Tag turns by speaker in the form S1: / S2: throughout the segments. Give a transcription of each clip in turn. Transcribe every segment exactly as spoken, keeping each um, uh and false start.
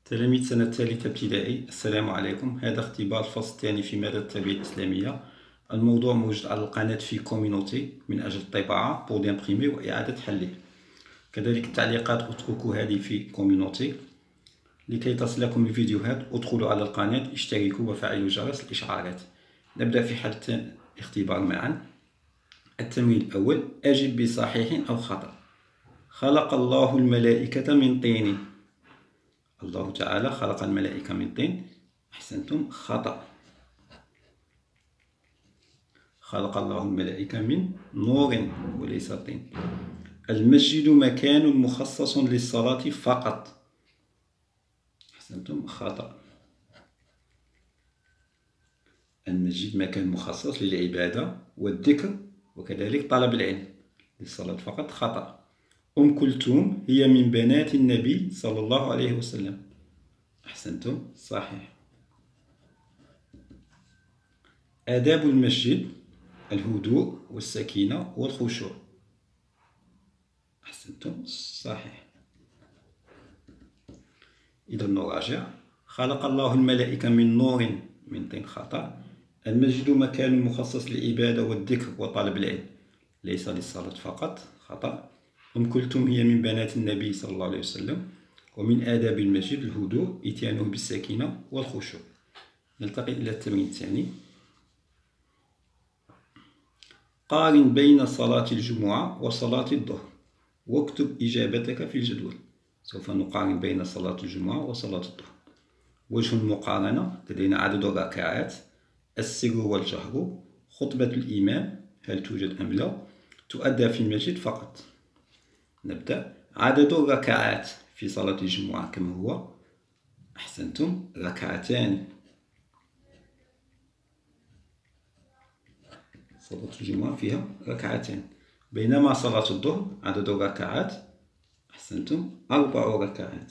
S1: تلاميذ سنة الثالثة ابتدائي، السلام عليكم. هذا اختبار الفصل الثاني في مادة التربية الإسلامية. الموضوع موجود على القناة في كوميونوتي من أجل الطباعة بور ديمبريمي وإعادة حله. كذلك التعليقات اتركوا هذه في كوميونوتي. لكي تصلكم الفيديوهات ادخلوا على القناة، اشتركوا وفعلوا جرس الإشعارات. نبدأ في حل الاختبار معا. التمرين الأول: أجب بصحيح أو خطأ. خلق الله الملائكة من طين. الله تعالى خلق الملائكة من طين. أحسنتم، خطأ. خلق الله الملائكة من نور وليس طين. المسجد مكان مخصص للصلاة فقط. أحسنتم، خطأ. المسجد مكان مخصص للعبادة والذكر وكذلك طلب العلم، للصلاة فقط، خطأ. أم كلثوم هي من بنات النبي صلى الله عليه وسلم. أحسنتم، صحيح. آداب المسجد: الهدوء والسكينة والخشوع. أحسنتم، صحيح. إذا نراجع: خلق الله الملائكة من نور من طين، خطأ. المسجد مكان مخصص للعبادة والذكر وطلب العلم، ليس للصلاة فقط، خطأ. أم كلثوم هي من بنات النبي صلى الله عليه وسلم. ومن آداب المسجد الهدوء، إتيانه بالسكينة والخشوع. نلتقي إلى التمرين الثاني. قارن بين صلاة الجمعة وصلاة الظهر واكتب إجابتك في الجدول. سوف نقارن بين صلاة الجمعة وصلاة الظهر. وجه المقارنة: لدينا عدد الركعات، السر والجهر، خطبة الإمام هل توجد أم لا، تؤدى في المسجد فقط. نبدأ. عدد الركعات في صلاة الجمعة كم هو؟ أحسنتم، ركعتان. صلاة الجمعة فيها ركعتين. بينما صلاة الظهر عدد الركعات، أحسنتم، أربع ركعات.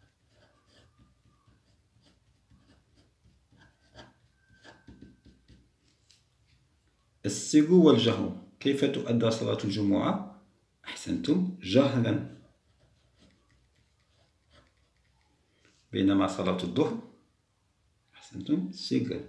S1: السر والجهر: كيف تؤدى صلاة الجمعة؟ أحسنتم، جهرا. بينما صلاة الظهر، أحسنتم، سرا.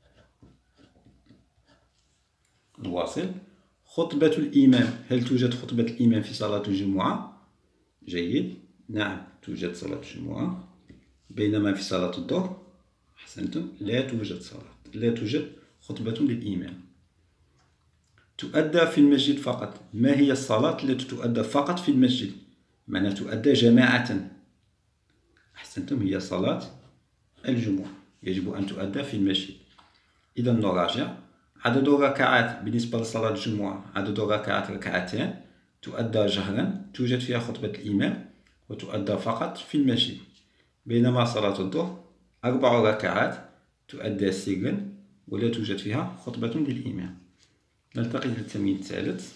S1: نواصل. خطبة الإمام، هل توجد خطبة الإمام في صلاة الجمعة؟ جيد، نعم توجد صلاة الجمعة. بينما في صلاة الظهر، أحسنتم، لا توجد صلاة، لا توجد خطبة للإمام. تؤدى في المسجد فقط. ما هي الصلاة التي تؤدى فقط في المسجد؟ معنى تؤدى جماعة. أحسنتم، هي صلاة الجمعة، يجب أن تؤدى في المسجد. إذا نراجع: عدد الركعات بالنسبة لصلاة الجمعة، عدد الركعات ركعتان، تؤدى جهرا، توجد فيها خطبة الإمام وتؤدى فقط في المسجد. بينما صلاة الظهر أربع ركعات، تؤدى سرا ولا توجد فيها خطبة للإمام. نلتقي في التمرين الثالث.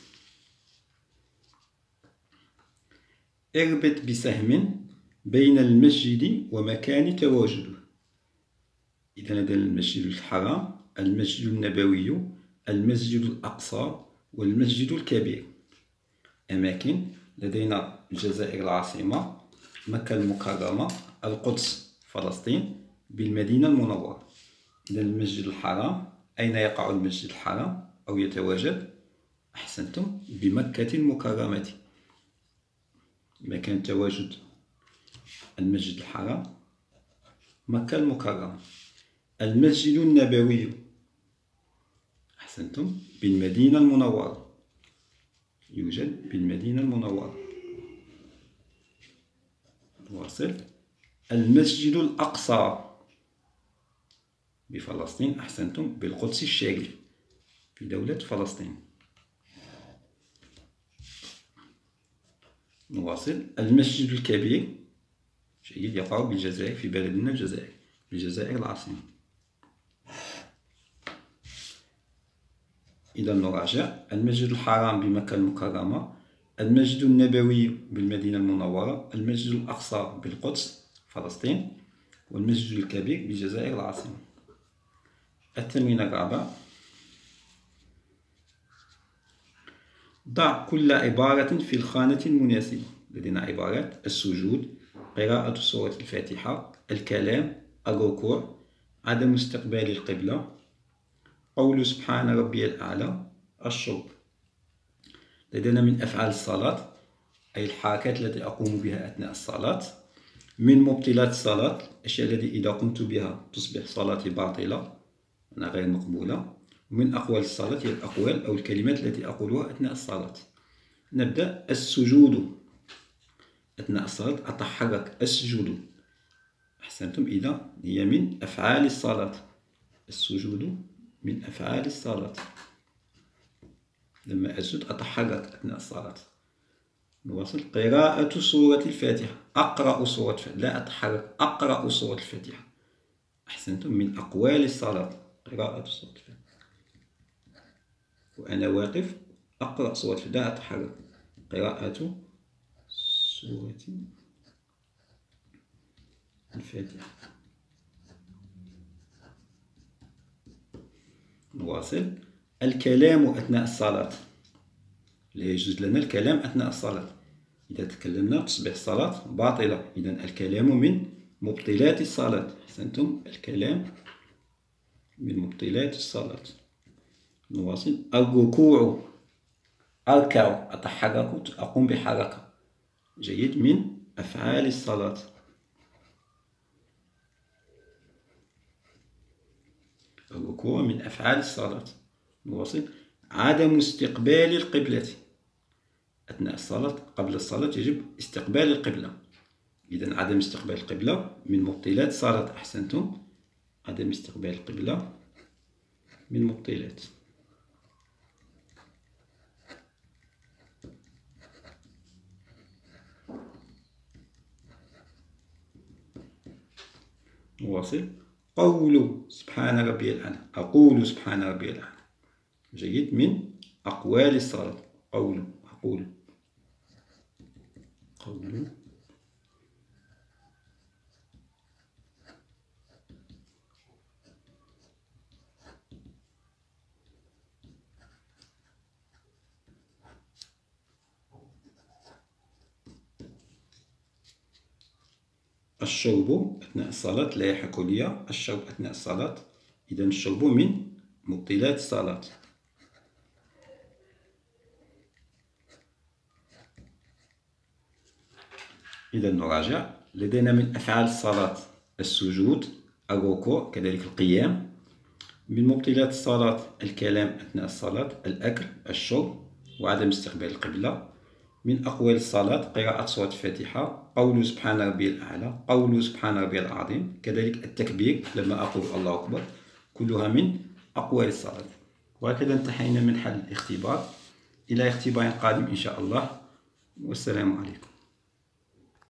S1: اربط بسهم بين المسجد ومكان تواجده. إذا لدينا المسجد الحرام، المسجد النبوي، المسجد الأقصى والمسجد الكبير. أماكن: لدينا الجزائر العاصمة، مكة المكرمة، القدس فلسطين، بالمدينة المنورة. إذا المسجد الحرام، أين يقع المسجد الحرام أو يتواجد؟ أحسنتم، بمكة المكرمة. مكان تواجد المسجد الحرام مكة المكرمة. المسجد النبوي، أحسنتم، بالمدينة المنورة، يوجد بالمدينة المنورة. نواصل. المسجد الأقصى بفلسطين، أحسنتم، بالقدس الشريف في دولة فلسطين. نواصل. المسجد الكبير، جيد، يقع بالجزائر في بلدنا الجزائر، بالجزائر العاصمة. إذا نراجع: المسجد الحرام بمكة المكرمة، المسجد النبوي بالمدينة المنورة، المسجد الأقصى بالقدس فلسطين، والمسجد الكبير بالجزائر العاصمة. التمرين الرابع. ضع كل عبارة في الخانة المناسبة. لدينا عبارات: السجود، قراءة سورة الفاتحة، الكلام، الركوع، عدم استقبال القبلة، قول سبحان ربي الأعلى، الشرب. لدينا من أفعال الصلاة أي الحركات التي أقوم بها أثناء الصلاة. من مبطلات الصلاة الأشياء التي إذا قمت بها تصبح صلاتي باطلة أنا غير مقبولة. ومن أقوال الصلاة هي الأقوال أو الكلمات التي أقولها أثناء الصلاة. نبدأ. السجود أثناء الصلاة أتحرك، السجود. أحسنتم. إذا هي من أفعال الصلاة. السجود من أفعال الصلاة. لما أسجد أتحرك أثناء الصلاة. نواصل. قراءة سورة الفاتحة، أقرأ سورة الفاتحة، لا أتحرك، أقرأ سورة الفاتحة. أحسنتم. من أقوال الصلاة قراءة سورة الفاتحة. وأنا واقف أقرأ سورة الفاتحة، لا أتحرك. قراءة سورة الفاتحة. نواصل. الكلام أثناء الصلاة، لا يجوز لنا الكلام أثناء الصلاة. إذا تكلمنا تصبح الصلاة باطلة. إذا الكلام من مبطلات الصلاة. أحسنتم. الكلام من مبطلات الصلاة. نواصل. الركوع، أركع، أتحرك، أقوم بحركة. جيد. من أفعال الصلاة. الركوع من أفعال الصلاة. نواصل. عدم استقبال القبلة أثناء الصلاة. قبل الصلاة يجب استقبال القبلة. إذن عدم استقبال القبلة من مبطلات الصلاة. أحسنتم. عدم استقبال القبلة من مبطلات. نواصل. قول سبحان ربي الأعلى، أقول سبحان ربي الأعلى. جيد. من أقوال الصلاة. قول، أقول، قول. الشرب أثناء الصلاة، لا يحق لي الشرب أثناء الصلاة. إذا الشرب من مبطلات الصلاة. إذا نراجع. لدينا من أفعال الصلاة السجود، الركوع، كذلك القيام. من مبطلات الصلاة الكلام أثناء الصلاة، الأكل، الشرب، وعدم استقبال القبلة. من أقوال الصلاة قراءة سورة الفاتحة، قول سبحان ربي الأعلى، قول سبحان ربي العظيم، كذلك التكبير لما أقول الله أكبر. كلها من أقوال الصلاة. وهكذا انتهينا من حل الاختبار. إلى اختبار قادم إن شاء الله، والسلام عليكم.